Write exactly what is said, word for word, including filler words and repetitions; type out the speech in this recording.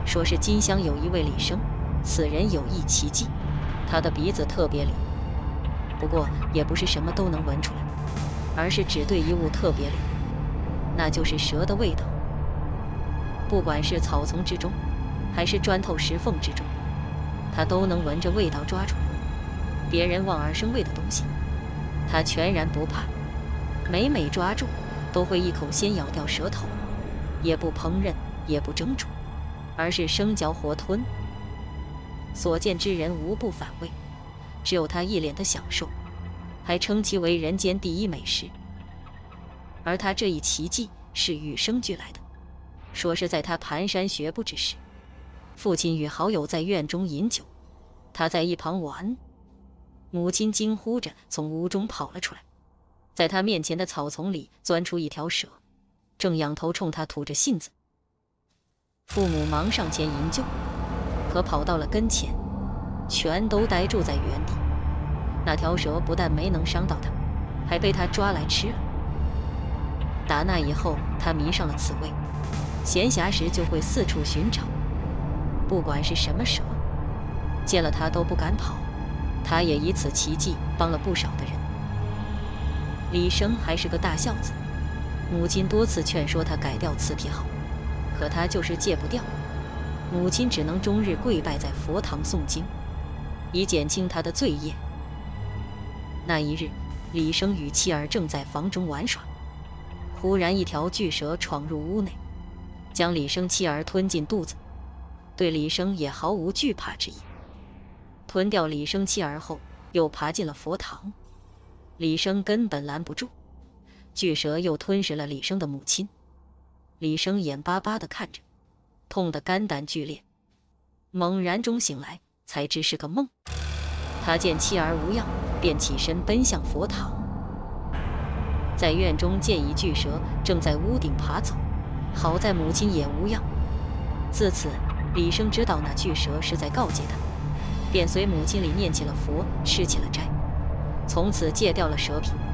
说是金乡有一位李生，此人有一奇迹，他的鼻子特别灵，不过也不是什么都能闻出来，而是只对一物特别灵，那就是蛇的味道。不管是草丛之中，还是砖头石缝之中，他都能闻着味道抓出来。别人望而生畏的东西，他全然不怕，每每抓住，都会一口先咬掉舌头，也不烹饪，也不蒸煮，而是生嚼活吞。所见之人无不反胃，只有他一脸的享受，还称其为人间第一美食。而他这一奇迹是与生俱来的，说是在他蹒跚学步之时，父亲与好友在院中饮酒，他在一旁玩，母亲惊呼着从屋中跑了出来，在他面前的草丛里钻出一条蛇，正仰头冲他吐着信子。父母忙上前营救，可跑到了跟前，全都呆住在原地。那条蛇不但没能伤到他，还被他抓来吃了。打那以后，他迷上了此味，闲暇时就会四处寻找，不管是什么蛇，见了他都不敢跑。他也以此奇迹帮了不少的人。李生还是个大孝子，母亲多次劝说他改掉此癖好，可他就是戒不掉。母亲只能终日跪拜在佛堂诵经，以减轻他的罪业。那一日，李生与妻儿正在房中玩耍，忽然一条巨蛇闯入屋内，将李生妻儿吞进肚子，对李生也毫无惧怕之意。吞掉李生妻儿后，又爬进了佛堂，李生根本拦不住，巨蛇又吞食了李生的母亲。李生眼巴巴地看着，痛得肝胆俱裂，猛然中醒来，才知是个梦。他见妻儿无恙，便起身奔向佛堂，在院中见一巨蛇正在屋顶爬走，好在母亲也无恙。自此，李生知道那巨蛇是在告诫他，便随母亲里念起了佛，吃起了斋，从此戒掉了蛇癖。